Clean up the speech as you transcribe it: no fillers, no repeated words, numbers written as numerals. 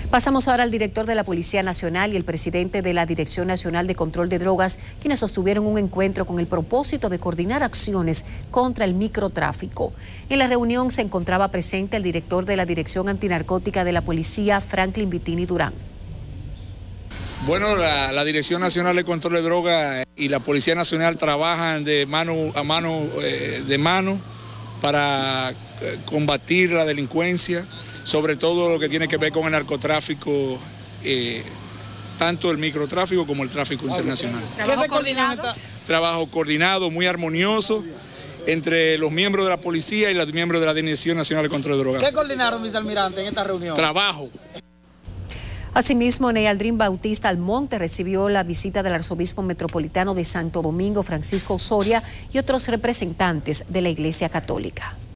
Pasamos ahora al director de la Policía Nacional y el presidente de la Dirección Nacional de Control de Drogas, quienes sostuvieron un encuentro con el propósito de coordinar acciones contra el microtráfico. En la reunión se encontraba presente el director de la Dirección Antinarcótica de la Policía, Franklin Vitini Durán. Bueno, la Dirección Nacional de Control de Drogas y la Policía Nacional trabajan de mano para combatir la delincuencia, sobre todo lo que tiene que ver con el narcotráfico, tanto el microtráfico como el tráfico internacional. ¿Trabajo coordinado? Trabajo coordinado, muy armonioso, entre los miembros de la policía y los miembros de la Dirección Nacional de Control de Drogas. ¿Qué coordinaron, vicealmirante, en esta reunión? Trabajo. Asimismo, Neyaldrin Bautista Almonte recibió la visita del arzobispo metropolitano de Santo Domingo, Francisco Osoria, y otros representantes de la Iglesia Católica.